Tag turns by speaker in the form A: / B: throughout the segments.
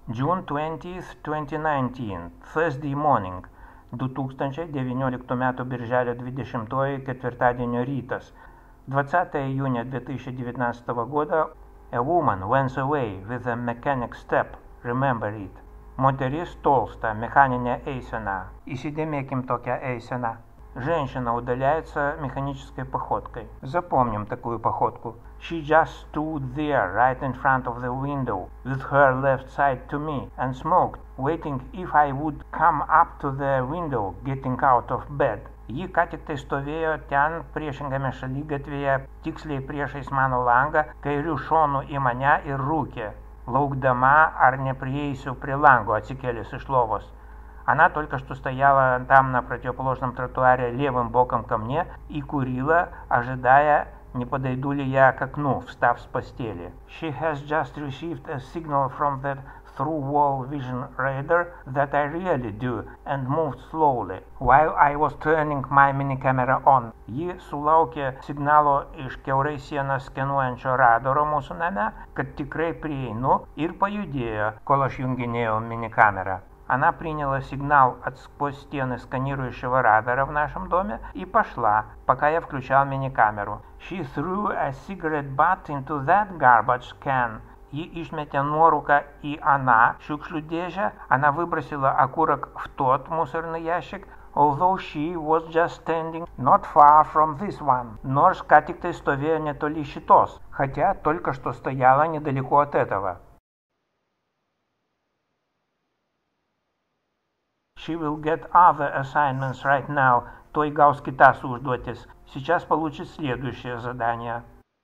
A: June 20, 2019, Thursday morning, 2019 м. Birželio 20 ketvirtadienio rytas. 20 июня 2019 года A woman went away with a mechanic step, remember it. Moteris tolsta, mechaninė eisena. Įsidėmėkim tokią eiseną. Женщина удаляется механической походкой. Запомним такую походку. She just stood there, right in front of the window, with her left side to me, and smoked, waiting if I would come up to the window, getting out of bed. Ji ką tik tai stovėjo ten priešingame šaligatvėje, tiksliai priešais mano langą, kairių šonų į mane ir rūkė, laukdama, ar neprieisiu prie lango, atsikėlęs iš lovos. Она только что стояла там на противоположном тротуаре левым боком ко мне и курила, ожидая, не подойду ли я к окну, встав с постели. She has just received a signal from that through-wall vision radar that I really do, and moved slowly, while I was turning my mini-camera on. Ji sulaukė signalo iš kiaurai sieną skenuojančio radaro mūsų name, kad tikrai prieinu, ir pajudėjo, kol aš junginėjau mini-камеру. Она приняла сигнал от сквозь стены сканирующего радара в нашем доме и пошла, пока я включал мини-камеру. She threw a cigarette butt into that garbage can. Ji išmetė nuorūką į aną šiukšlių dėžę. Она выбросила окурок в тот мусорный ящик, although she was just standing not far from this one. Nors ką tik tai stovėjo netoli šitos, хотя только что стояла недалеко от этого. She will get other assignments right now. Той gaus kitas užduotis. Сейчас получит следующее задание.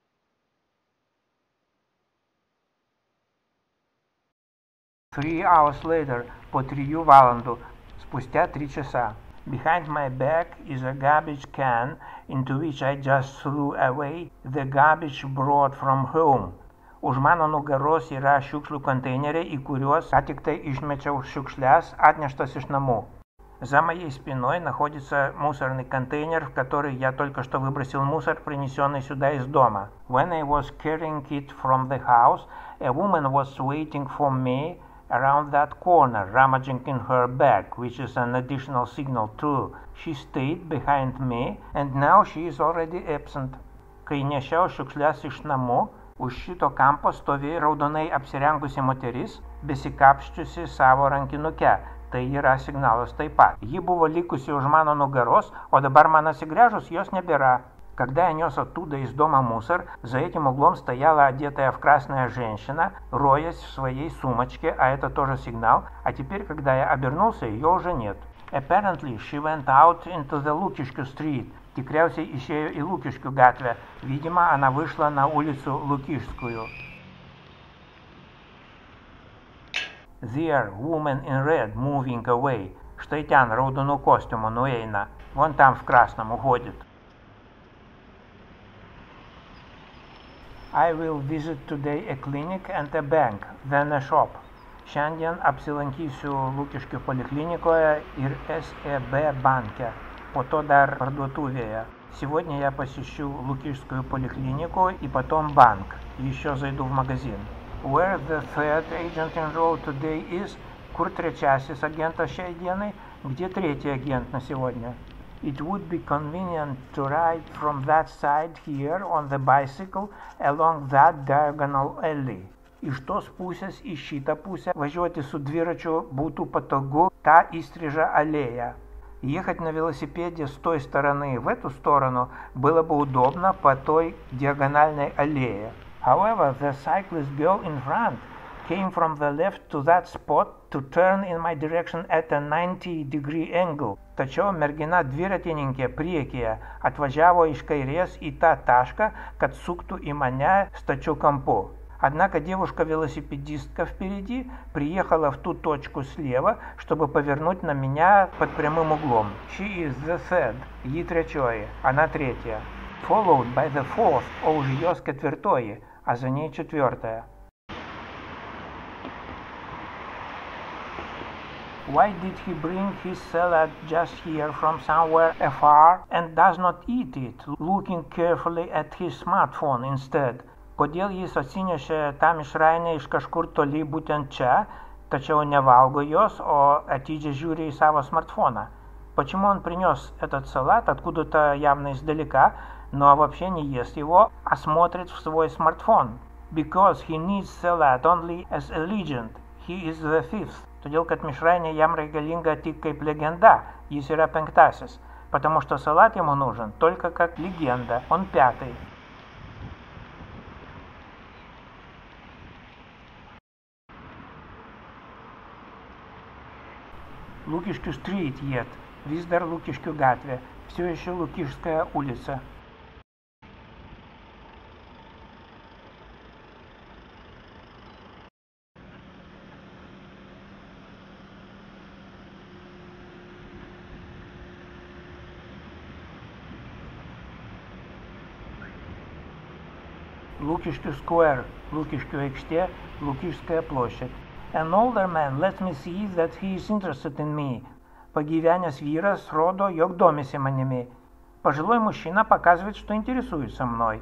A: Three hours later, по 3 valandų, спустя 3 часа. Behind my back is a garbage can into which I just threw away the garbage brought from home. Už mano nugaros yra šiukšlių konteineriai, į kuriuos ką tik tai išmečiau šiukšles, atнештas iš namų. За моей спиной находится мусорный контейнер, в который я только что выбросил мусор, принесенный сюда из дома. When I was carrying it from the house, a woman was waiting for me around that corner, rummaging in her bag, which is an additional signal too. She stayed behind me, and now she is already absent. Kai nešiau šiukšles iš namų, už šito kampo stovėjo raudonai apsirengusi moteris, besikapščiusi savo rankinuke. Tai yra signalas taip pat. Ji buvo likusi už mano nugaros, о dabar man atsigręžus jos небера. Когда я нес оттуда из дома мусор, за этим углом стояла одетая в красная женщина, роясь в своей сумочке, а это тоже сигнал, а теперь, когда я обернулся, ее уже нет. Apparently, she went out into the Lukiškių street. Tikriausiai išėjo į Lukiškių gatvę. Видимо, она вышла на улицу Лукишскую. There, woman in red, moving away. Štai ten raudonų kostiumų nueina. Вон там в красном уходит. I will visit today a clinic and a bank, then a shop. Šiandien apsilankysiu Lukiškių poliklinikoje ir SEB банке. по то dar парduotuvėje. Сегодня я посещу Лукишскую поликлинику и потом банк. Еще зайду в магазин. Where the third agent enrolled today is? Kur trečiasis agentas šiai dienai? Где третий агент на сегодня? It would be convenient to ride from that side here on the bicycle along that diagonal alley. Iš tos pusės į šitą pusę važiuoti su dviračiu būtų patogu tą įstrižą аллея. Ехать на велосипеде с той стороны в эту сторону было бы удобно по той диагональной аллее. However, the cyclist girl in front came from the left to that spot to turn in my direction at a 90-degree angle. Tačiau mergina dviratininkė priekyje atvažiavo iš kairės į tą tašką, kad suktų į mane stačiu kampu. Однако девушка-велосипедистка впереди приехала в ту точку слева, чтобы повернуть на меня под прямым углом. She is the third. Ji trečioji. Она третья. Followed by the fourth, o už jos ketvirtoji, а за ней четвертая. Why did he bring his salad just here from somewhere afar and does not eat it, looking carefully at his smartphone instead? Kodėl jis atsinešė tą mišrainę iš kažkur toli būtent čia, tačiau nevalgo jos, о atidžiai žiūri į savo смартфона. Почему он принес этот салат откуда-то явно издалека, но вообще не ест его, а смотрит в свой смартфон? Because he needs salad only as a legend. He is the fifth. Todėl, kad mišrainė jam reikalinga tik kaip legenda, jis yra penktasis. Потому что салат ему нужен только как легенда, он пятый. Лукишкų street yet. Vis dar Лукишкų gatvė. Все еще Лукишская улица. Лукишкų square, Лукишкų aikštė, Лукишская площадь. An older man lets me see that he is interested in me. Pagyvenęs vyras rodo, jog domisi manimi. Пожилой мужчина показывает, что интересуется мной.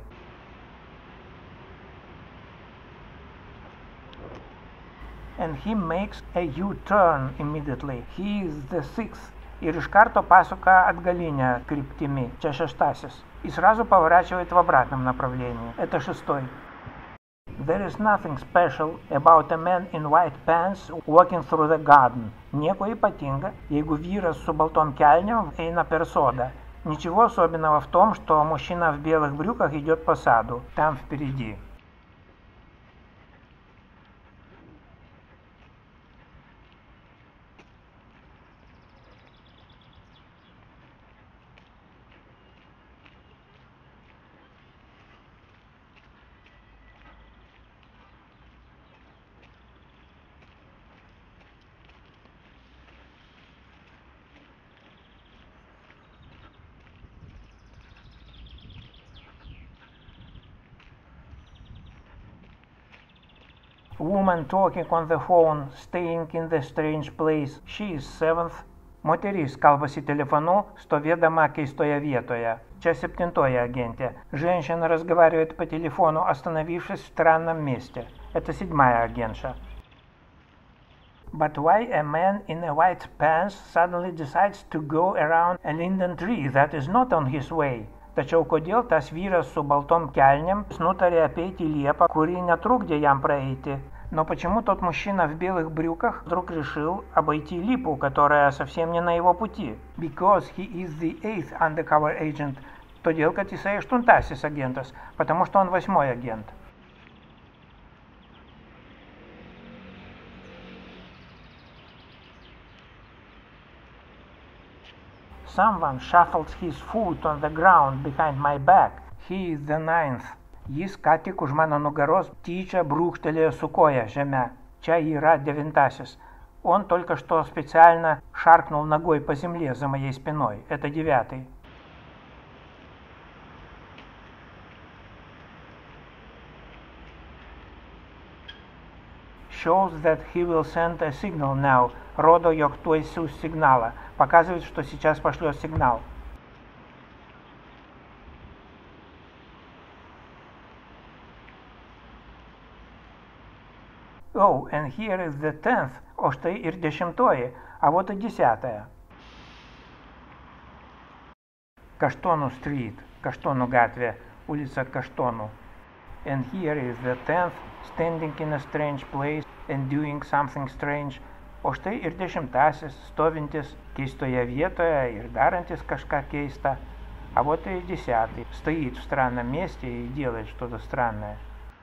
A: And he makes a U-turn immediately. He is the sixth. Ir iš karto pasuka atgaline kryptimi. Čia šeštasis. И сразу поворачивает в обратном направлении. Это шестой. There is nothing special about a man in white pants walking through the garden. Nieko ypatinga, jeigu vyras su baltom kelнем eina per sodą. Ничего особенного в том, что мужчина в белых брюках идет по саду, там впереди. Woman talking on the phone, staying in the strange place. She is seventh. Moteris kalbasi telefonu, stovėdama keistoje vietoje. Čia septintoji агентė. Женщина разговаривает по телефону, остановившись в странном месте. Это седьмая агентша. But why a man in a white pants suddenly decides to go around a linden tree that is not on his way? Tačiau kodėl tas vyras su baltom kelнем nutarė apeiti liepą, kuri нетрудно jam проойти? Но почему тот мужчина в белых брюках вдруг решил обойти липу, которая совсем не на его пути? Because he is the eighth undercover agent. Todėl, kad jisai aštuntasis agentas, потому что он восьмой агент. Someone shuffles his foot on the ground behind my back. He is the ninth. Jis ką tik už mano nugaros tyčia brūkštelėjo su koja žemę. Čia yra девятаsis. Он только что специально шаркнул ногой по земле за моей спиной. Это девятый. Shows that he will send a signal now. Rodo, jog tuoj siųs signalą. Показывает, что сейчас пошлет сигнал. Oh, and here is the 10th. O štai ir 10-oji, a вот и 10-ая. Kaštonų street, Kaštonų gatvė, улица Kaštonų. And here is the 10th, standing in a strange place and doing something strange. O štai ir 10-asis, stovintis keistoje vietoje ir darantis kažką keistą. А вот и 10-й, стоит в странном месте и делает что-то странное.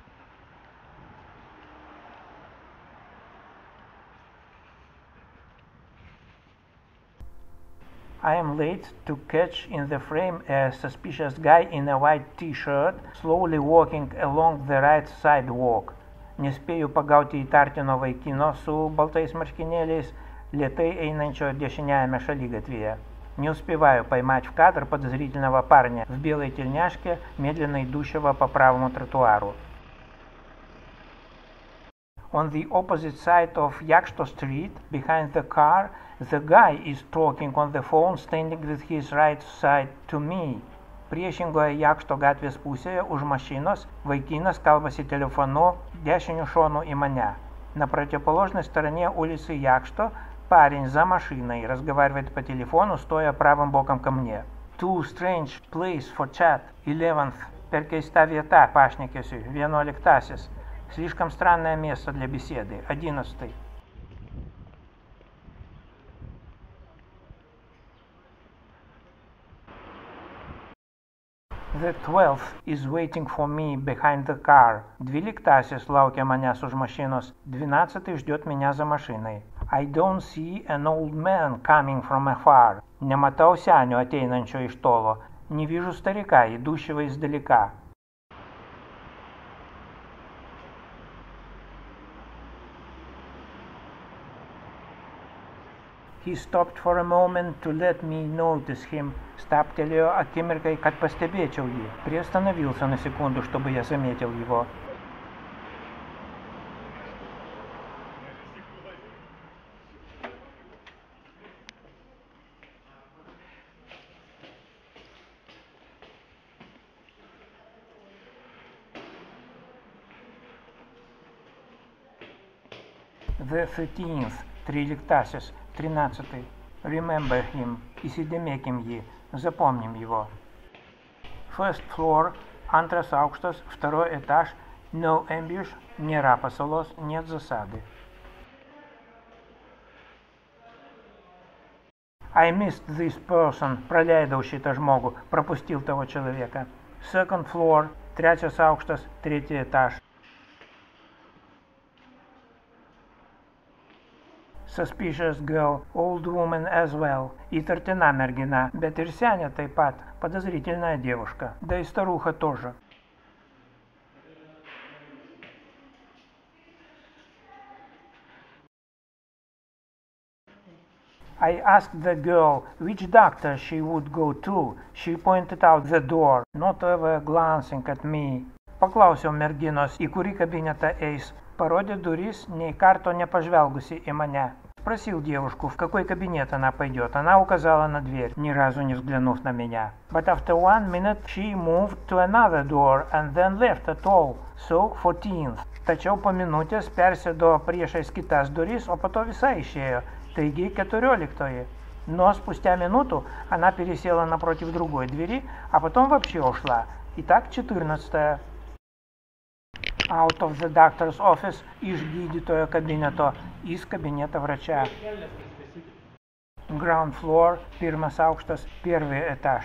A: I am late to catch in the frame a suspicious guy in a white t-shirt slowly walking along the right sidewalk. Nespėju pagauti įtartino vaikino su baltais marškinėliais, lėtai einančio дешиняями шалигаtvėje. Не успеваю поймать в кадр подозрительного парня в белой тельняшке, медленно идущего по правому тротуару. On the opposite side of Yakšto Street, behind the car, the guy is talking on the phone, standing with his right side to me. Priešingoje Jakšto gatvės pusėje už mašinos vaikinas kalbasi telefonu dešiniu šonu į mane. На противоположной стороне улицы Якшто парень за машиной разговаривает по телефону, стоя правым боком ко мне. Too strange place for chat. 11th. Per keista vieta pašnekesiui. 11. Слишком странное место для беседы. 11. The 12th is waiting for me behind the car. 12 laukia manęs už mašinos. 12 ждет меня за машиной. I don't see an old man coming from afar. Nematau senio ateinančio iš tolo. Не вижу старика, идущего издалека. He stopped for a moment to let me notice him. Стапtelėjo akimirkai, kad pastebėčiau jį. Приостановился на секунду, чтобы я заметил его. The 13th. 13. 13. Remember him. Įsidėmėkim jį. Запомним его. First floor. Antras aukštas. Второй этаж. No ambush. Нėra pasalos. Нет засады. I missed this person. Praleidau šitą žmogų. Пропустил того человека. Second floor. Trečias aukštas. Tretий этаж. Suspicious girl, old woman as well. Įtartina mergina, bet ir senė taip pat. Подозрительная девушка. Да и старуха тоже. I asked the girl which doctor she would go to. She pointed out the door, not ever glancing at me. Paklausiau merginos, į kurį kabinetą eis. Parodė duris, nei karto непожвелгуси и меня. Спросил девушку, в какой кабинет она пойдет. Она указала на дверь, ни разу не взглянув на меня. But after 1 minute she moved to another door and then left at all. So 14th. Tačiau po minutės persėdo priešais kitas duris, o po to visai išėjo. Таigi 14. Но спустя минуту она пересела напротив другой двери, а потом вообще ушла. Итак, 14. Out of the doctor's office, iš gydytojo kabineto, из кабинета врача. Ground floor, pirmas aukštas, первый этаж.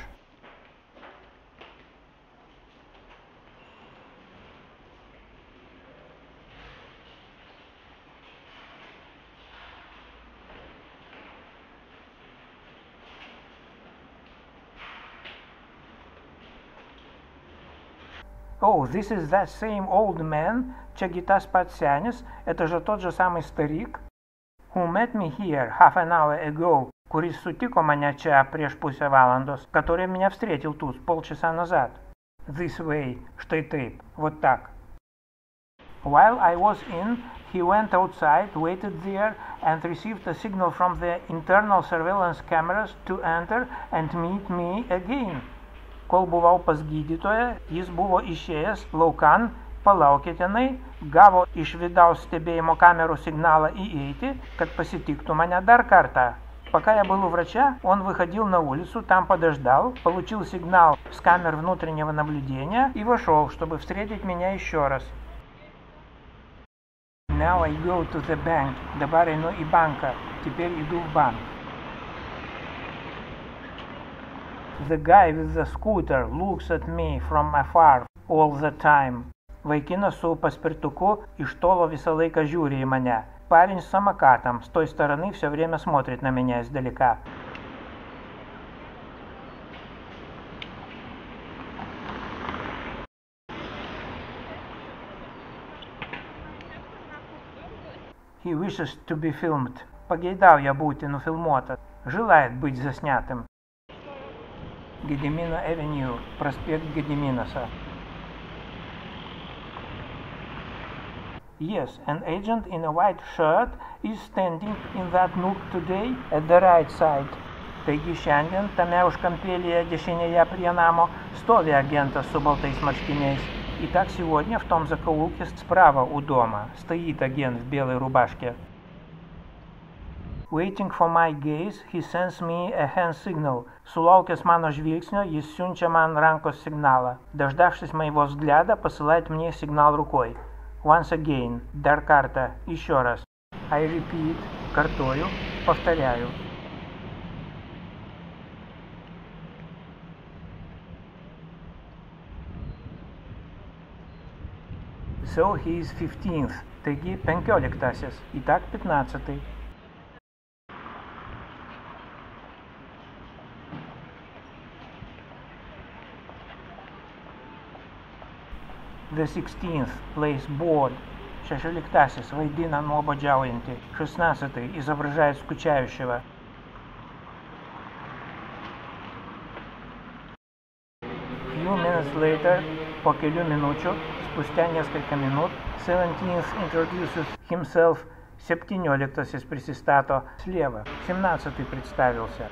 A: Oh, this is that same old man. Čia gi tas pats senis, это же тот же самый старик, who met me here half an hour ago, kuris sutiko mane čia prieš pusę valandos, который меня встретил тут полчаса назад. This way, štai taip, вот так. While I was in, he went outside, waited there, and received a signal from the internal surveillance cameras to enter and meet me again. Kol buvau pas gydytoją, jis buvo išėjęs laukan, palaukė tenai, gavo iš vidaus stebėjimo камеру сигнала įeiti, kad pasitiktų мane dar kartą. Пока я был у врача, он выходил на улицу, там подождал, получил сигнал с камер внутреннего наблюдения и вошел, чтобы встретить меня еще раз. Now I go to the bank. Dabar einu į banką. Теперь иду в банк. The guy with the scooter looks at me from afar all the time. Vaikinas su paspirtuку iš tolo visą laiką žiūri į mane. Парень с самокатом с той стороны все время смотрит на меня издалека. He wishes to be filmed. Pageidauja būti nufilmuotas. Желает быть заснятым. Gedimino Avenue, проспект Gediminas. Yes, an agent in a white shirt is standing in that nook today at the right side. Taigi šiandien tame užkampėlyje dešinėje prie namo stovi agentas su baltais marškiniais. Итак, сегодня в том закоулке справа у дома стоит агент в белой рубашке. Waiting for my gaze, he sends me a hand signal. Sulaukęs mano žvilgsnio, jis siunčia man rankos signalą. Дождавшись моего взгляда, посылает мне сигнал рукой. Once again, dar kartą, еще раз. I repeat, картою, повторяю. So he is 15th, taigi 15. Итак, 15. The 16th plays bored. 16. Vaidina nuobodžiaujantį. 16. Изображает скучающего. Few minutes later, по kelių minučių, спустя несколько минут, 17th introduces himself. 17 присистато слева. 17 представился.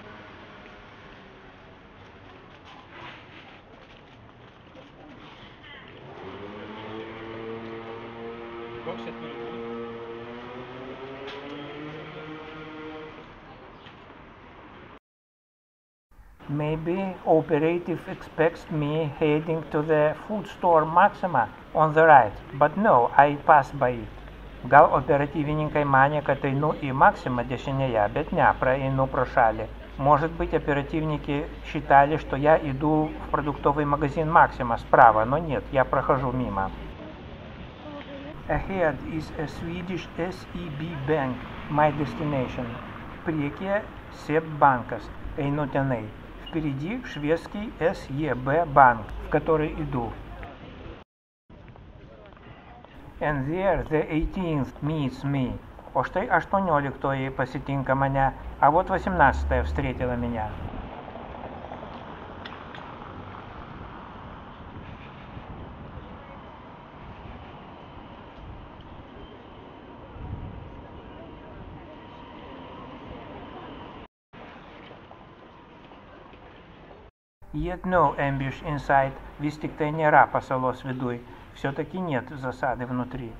A: Maybe operative expects me heading to the food store Maxima on the right, but no, I pass by it. Gal operatyvininkai manė, kad einu į Максима дешинėje, bet ne, проеду pro šalį. Может быть, оперативники считали, что я иду в продуктовый магазин Максима справа, но нет, я прохожу мимо. Ahead is a Swedish SEB bank, my destination. Priekyje SEB банkas, einu tenai. Впереди шведский SEB банк, в который иду. And there the 18th meets me. O štai 18 pasitinka mane, а вот 18 встретила меня. Yet no ambush inside, vis tik tai nėra pasalos viduj, все-таки нет засады внутри.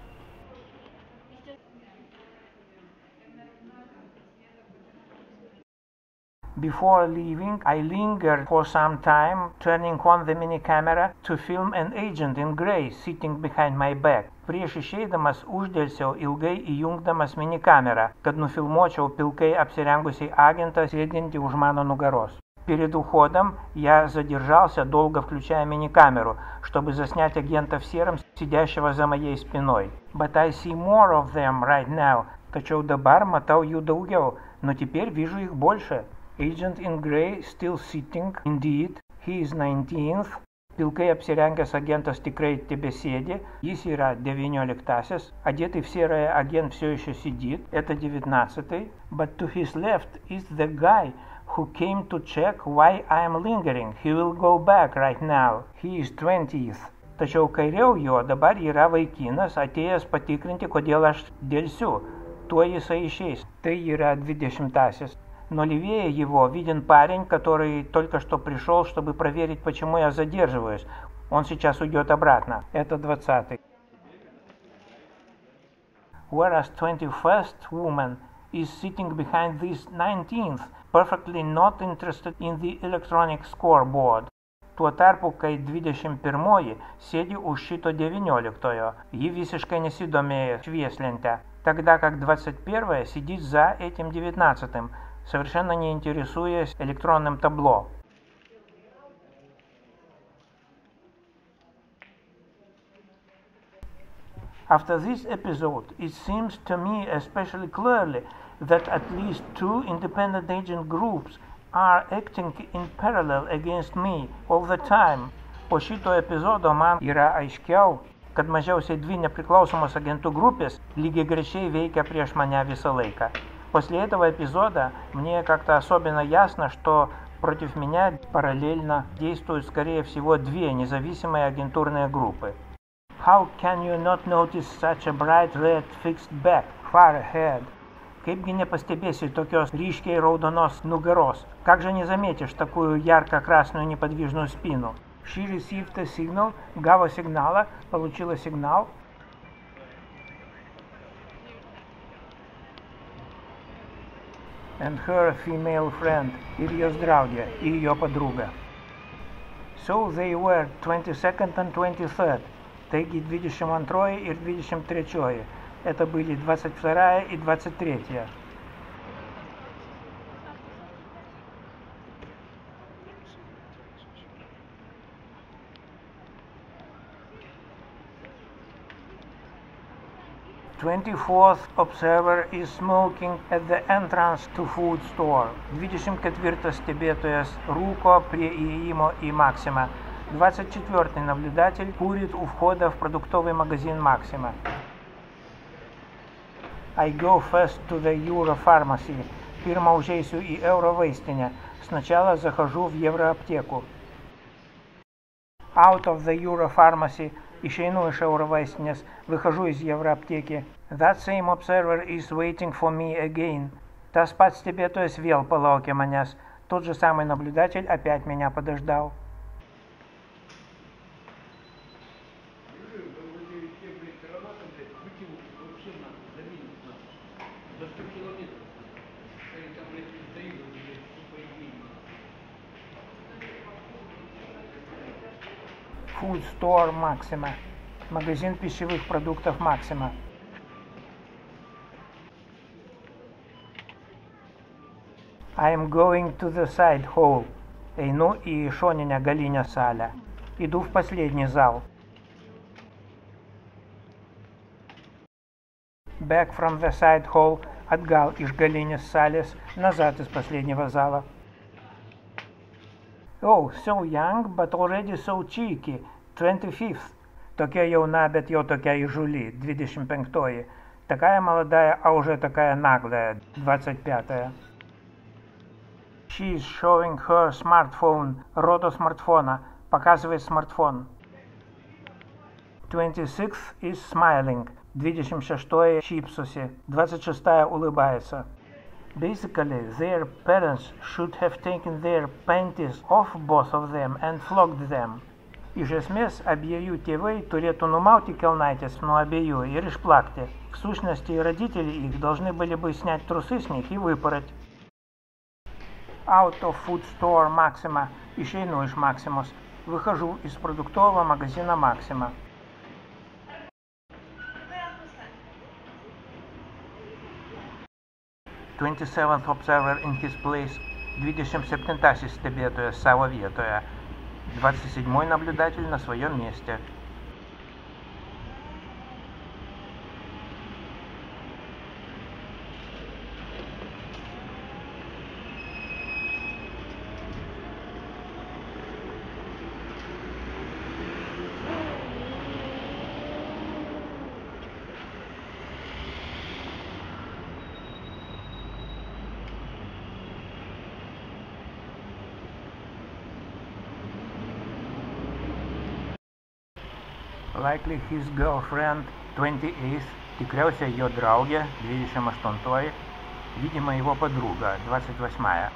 A: Before leaving, I lingered for some time, turning on the mini camera to film an agent in grey sitting behind my back. Prieš išeidamas uždelsiau ilgai įjungdamas mini kamerą, kad nufilmuočiau pilkai apsirengusiai агента, sėdintį už mano nugaros. Перед уходом я задержался, долго включая мини-камеру, чтобы заснять агента в сером, сидящего за моей спиной. But I see more of them right now. Tačiau dabar matau jų daugiau, но теперь вижу их больше. Agent in grey still sitting, indeed, he is 19th. Pilkai apsirengęs agentas tikrai tebesėdi, jis yra 19-asis, одетый в серое агент все еще сидит, это 19-й. But to his left is the guy who came to check why I am lingering. He will go back right now. He is 20th. Tačiau kairiau jo dabar yra vaikinas, atėjęs patikrinti, kodėl aš dėlsiu. Tuo jisai išeis. Tai yra 20-asis. Но левее его виден парень, который только что пришел, чтобы проверить, почему я задерживаюсь. Он сейчас уйдет обратно. Это 20-й. Whereas 21st woman is sitting behind this 19th, perfectly not interested in the electronic scoreboard. Tuo tarpu, kai 21-oji sėdi už šito 19-ojo, ji visiškai nesidomėjo švieslente, тогда как 21-я сидит за этим 19-м, совершенно не интересуясь электронным табло. After this episode, it seems to me especially clearly that at least two independent agent groups are acting in parallel against me all the time. Po šito epizodo man yra aiškiau, kad mažiausiai dvi nepriklausomos agentų grupės lygiagrečiai veikia prieš мане visą laiką. После этого эпизода мне как-то особенно ясно, что против меня параллельно действуют, скорее всего, две независимые агентурные группы. How can you not notice such a bright red fixed back far ahead? Kaipgi nepastebėsi tokios ryškiai raudonos nugaros? Как же не заметишь такую ярко-красную неподвижную спину? She received a signal, гава сигнала, получила сигнал. And her female friend, ir jos draugė, ir jo подруга. So they were 22nd and 23rd. Таigi 22 ir 23. Это были 22 и 23. Twenty-fourth observer is smoking at the entrance to food store. 24 stebėtojas rūko prie įėjimo į Maxima. 24 наблюдатель курит у входа в продуктовый магазин Maxima. I go first to the Euro Pharmacy. Pirma užeisiu į Euro vaistinę. Сначала захожу в Евроаптеку. Out of the Euro Pharmacy. Išeinu iš Euro vaistinės, выхожу из Евроаптеки. That same observer is waiting for me again. Tas pats stebėtojas vėl palaukė manęs. Тот же самый наблюдатель опять меня подождал. Food Store Maxima. Магазин пищевых продуктов Maxima. I am going to the side hall. Einu į šoninę galinę salę. Иду в последний зал. Back from the side hall. Atgal iš galinės salės. Назад из последнего зала. Oh, so young, but already so cheeky. 25th. Tokia jauna, bet jau tokia įžūli. 25. Такая молодая, а уже такая наглая. 25. She is showing her smartphone. Рода смартфона. Показывает смартфон. 26th is smiling. 26 чипсуси. 26 улыбается. Basically, their parents should have taken their panties off both of them and flogged them. Iš esmės, abiejų tėvai turėtų numauti kelnaitės nuo abiejų ir išplakti. В сущности, родители их должны были бы снять трусы с них и выпороть. Out of food store Maxima. Išeinu iš Maximos. Выхожу из продуктового магазина Maxima. Twenty-seventh observer in his place. 27-й stebėtojas savo vietoje. 27-й наблюдатель на своем месте. Likely his girlfriend, 28th, tikriausiai jo draugė, 28, видимо его подруга, 28.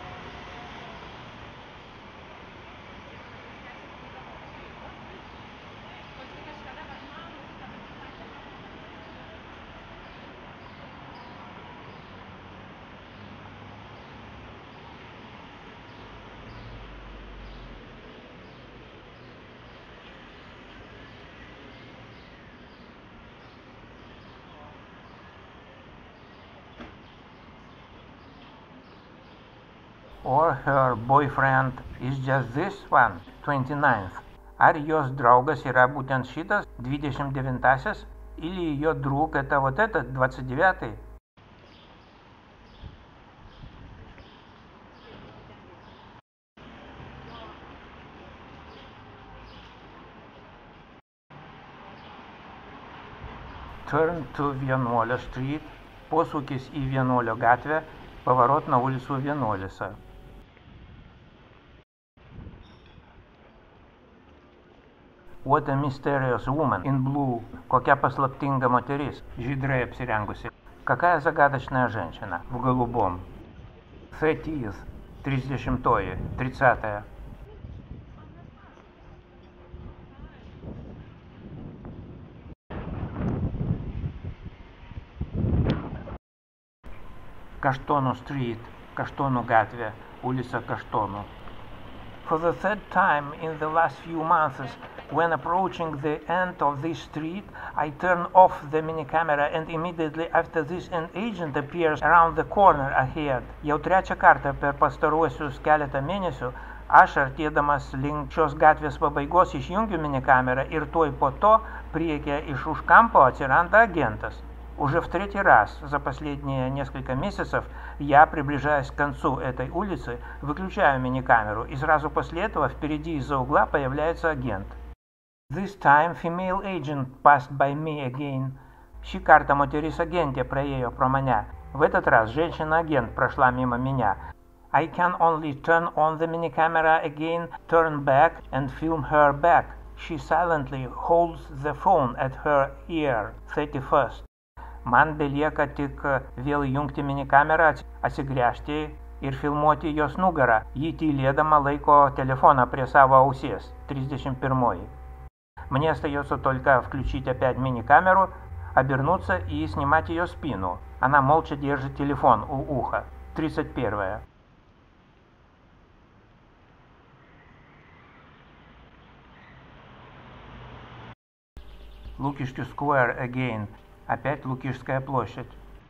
A: Or her boyfriend is just this one, 29th. Ar jos draugas yra būtent šitas, 29-asis, или ее друг это вот этот, 29-й? Turn to Vienuolio Street, posūkis į Vienuolio gatvę, поворот на улицу Vienuolisa. What a mysterious woman in blue. Kokia paslaptinga moteris, žydrai apsirengusi. Какая загадочная женщина в голубом. 30th, 30-ї, 30-я. Каштону Street, Каштону Гатве, улица Каштону. For the third time in the last few months, when approaching the end of this street, I turn off the minicamera and immediately after this an agent appears around the corner ahead. Jau trečią kartą per pastaruosius keletą mėnesių aš artėdamas link šios gatvės pabaigos išjungiu minikamerą ir tuoj po to priekyje iš už кампо atsiranda агентас. Уже в третий раз за последние несколько месяцев я, приближаясь к концу этой улицы, выключаю миникамеру, и сразу после этого впереди из-за угла появляется агент. This time female agent passed by me again. Šį kartą moteris agentė praėjo pro mane. В этот раз женщина-агент прошла мимо меня. I can only turn on the minicamera again, turn back and film her back. She silently holds the phone at her ear. 31st. Man belieka tik vėl įjungti minikamerą, atsigręžti ir filmuoti jos nugarą. Ji tylėdama laiko telefoną prie savo ausies. 31. Мне остается только включить опять миникамеру, обернуться и снимать ее спину. Она молча держит телефон у уха. 31. Лукишкю Square again. Опять Лукишская площадь.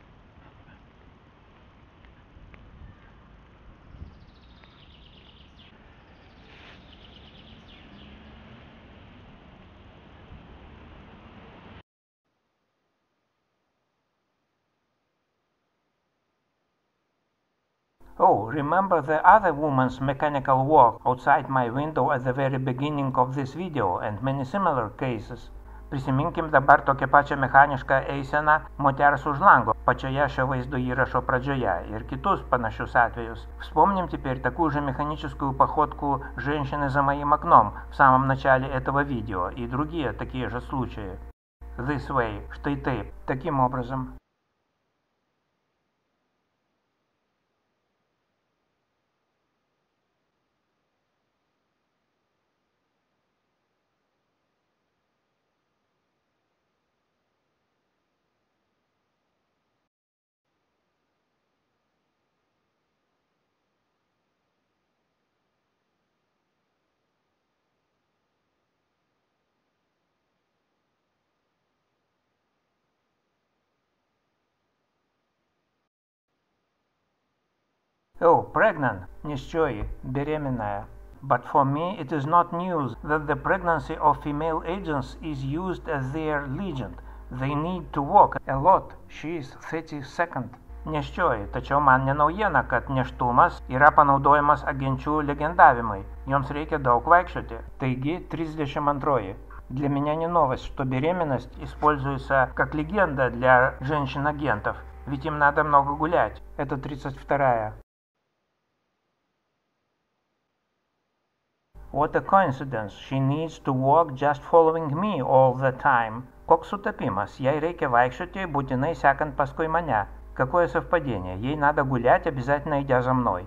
A: Oh, remember the other woman's mechanical walk outside my window at the very beginning of this video and many similar cases. Prisiminkim dabar tokią pačią mechanišką eiseną moters už lango pačioje šio vaizdo įrašо прадžоя ir kitus пanašius atvejus. Вспомним теперь такую же механическую походку женщины за моим окном в самом начале этого видео и другие такие же случаи. This way, что и ты, таким образом. Oh, pregnant, нищой, беременная. But for me it is not news that the pregnancy of female agents is used as their legend. They need to walk a lot. She is 32nd. Nėščioji, tačiau man ne naujiena, kad nėštumas yra panaudojamas agenčių legendavimui. Joms reikia daug vaikščioti. Taigi 32. Для меня не новость, что беременность используется как легенда для женщин-агентов. Ведь им надо много гулять. Это 32. What a coincidence. She needs to walk just following me all the time. Koks sutapimas. Jai reikia vaikščioti, būtinai sekant paskui mane. Какое совпадение. Ей надо гулять, обязательно идя за мной.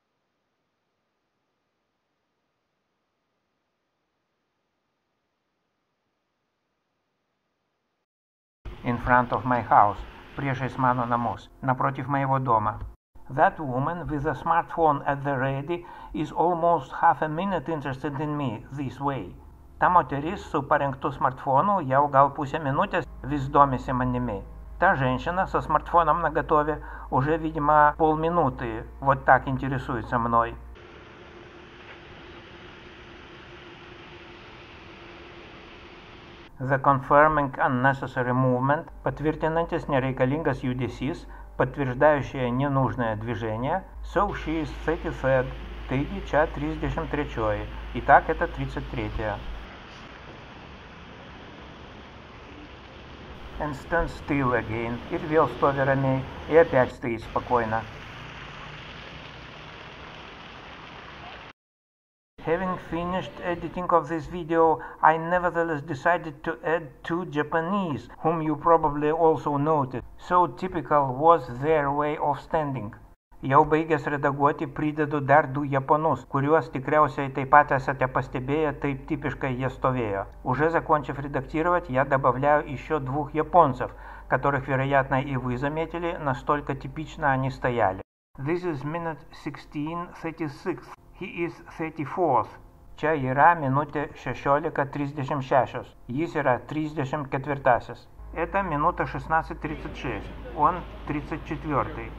A: In front of my house. Priešais mano namus. Напротив моего дома. That woman with a smartphone at the ready is almost half a minute interested in me this way. Ta moteris su parengtu smartfonu jau gal pusę minutės vis domisi manimi. Та женщина со смартфоном наготове уже, видимо, полминуты вот так интересуется мной. The confirming unnecessary movement, подтвержденantis неreikalingas judesys, подтверждающее ненужное движение, so she is 33rd, taigi čia 33. Итак, это 33. And stand still again. Ir vėl stovi ramiai, и опять стоит спокойно. Having finished editing of this video, I nevertheless decided to add 2 Japanese, whom you probably also noted. So typical was their way of standing. Jau baigęs redaguoti pridedu dar 2 japonus, kuriuos tikriausiai taip pat esate пастебея, taip типичкой я сtovėjo. Уже закончив редактировать, я добавляю еще 2 японцев, которых, вероятно, и вы заметили, настолько типично они стояли. This is minute 16:36. He is 34th. Čia yra minutė 16:36. Jis yra 34. Это минута 16:36. Он 34.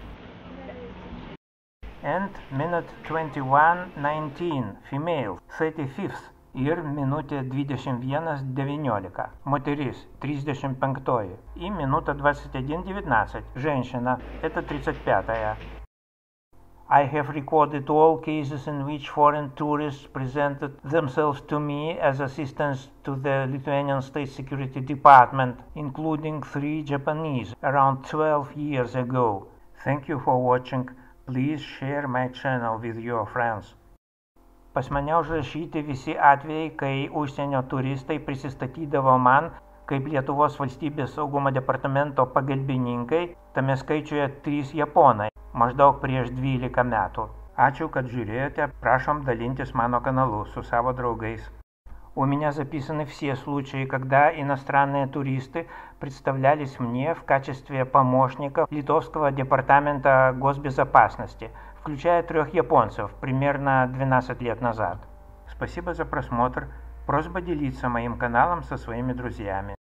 A: And minute 21:19. Female. 35th. Ir minutė 21:19. Moteris 35. И минута 21:19. Женщина. Это 35. I have recorded all cases in which foreign tourists presented themselves to me as assistants to the Lithuanian State Security Department, including 3 Japanese, around 12 years ago. Thank you for watching. Please share my channel with your friends. Pas mane užrašyti visi atvejai, kai užsienio turistai prisistatydavo man kaip Lietuvos valstybės saugumo departamento pagalbininkai, tame skaičiuje 3 japonai, maždaug prieš 12 metų. Ačiū, kad žiūrėjote, prašом dalintis mano каналу su savo draugais. У меня записаны все случаи, когда иностранные туристы представлялись мне в качестве помощников Литовского департамента госбезопасности, включая 3 японцев, примерно 12 лет назад. Спасибо за просмотр. Просьба делиться моим каналом со своими друзьями.